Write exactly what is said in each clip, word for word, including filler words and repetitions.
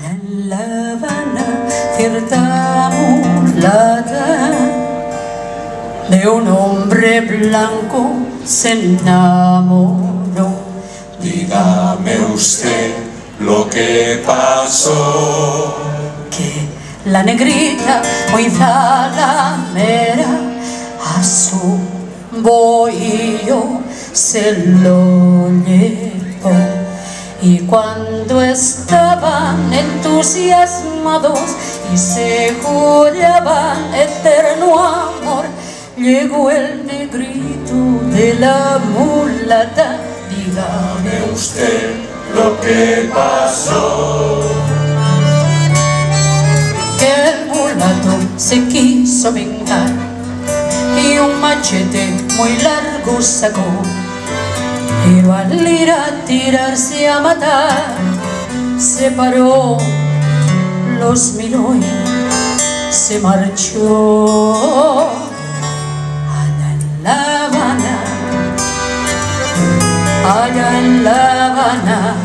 En La Habana, cierta mulata de un hombre blanco se enamoró. Dígame usted lo que pasó. Que la negrita muy zalamera a su bohío se lo llevó. Y cuando estaban entusiasmados y se jugaban eterno amor, llegó el negrito de la mulata. Dígame usted lo que pasó. Que el mulato se quiso vengar y un machete muy largo sacó. Pero al ir a tirarse a matar, se paró, los miró y se marchó. Allá en La Habana, allá en La Habana,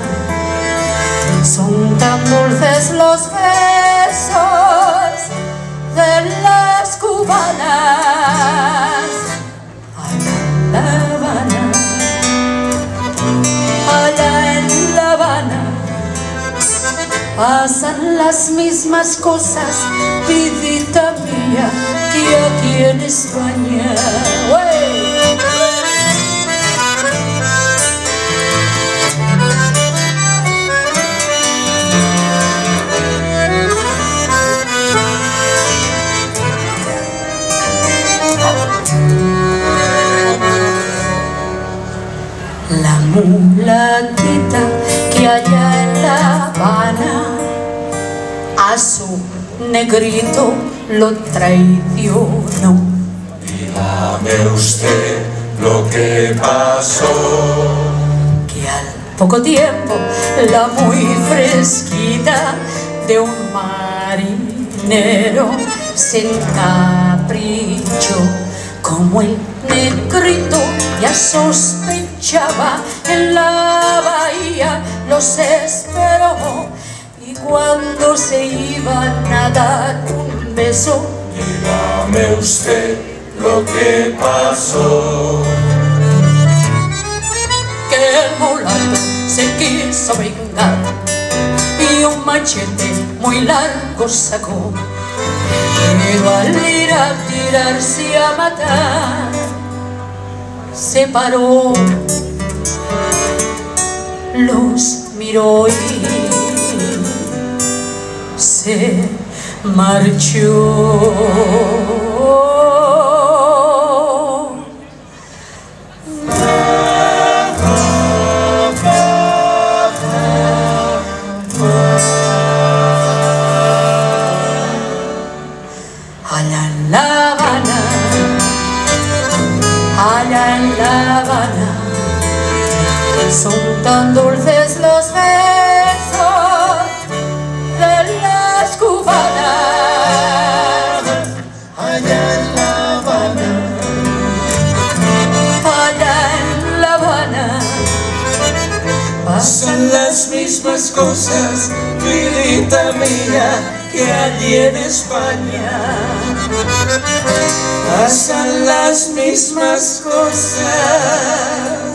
son tan dulces los besos de las cubanas. Allá en La Habana, allá en La Habana, pasan las mismas cosas, vidita mía, que aquí en España. ¡Wey! La mulatita que allá en La Habana a su negrito lo traicionó. Dígame usted lo que pasó. Que al poco tiempo la muy fresquita de un marinero se encaprichó. Como el negrito ya sospechaba, en la bahía los esperó. Y cuando se iban a dar un beso, dígame usted lo que pasó. Que el mulato se quiso vengar y un machete muy largo sacó. Pero al ir a tirarse a matar, se paró, los miró y se marchó. Allá en La Habana, allá en La Habana, son tan dulces los besos de las cubanas. Allá en La Habana, allá en La Habana, pasan las mismas cosas, vidita mía, que allí en España. Pasan las mismas cosas.